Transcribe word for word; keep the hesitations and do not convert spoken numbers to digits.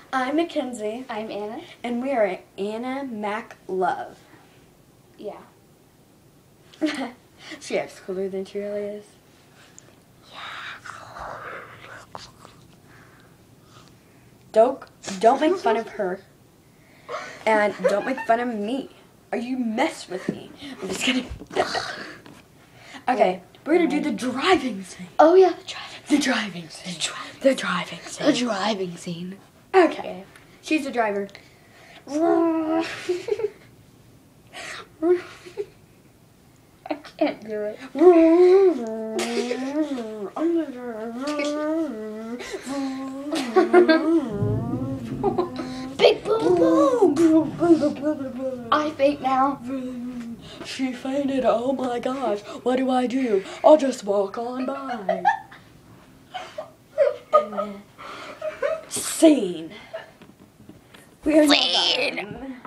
I'm Mackenzie. I'm Anna. And we are Anna Mack Love. Yeah. She acts cooler than she really is. Don't, don't make fun of her. And don't make fun of me. Or you mess with me. I'm just kidding. Okay, we're going to do the driving scene. Oh, yeah, the driving The driving scene. The driving scene. The driving scene. Okay. She's the driver. I can't do it. Big boom boom. I faint now. She fainted. Oh my gosh. What do I do? I'll just walk on by. Scene. We are Scene. done.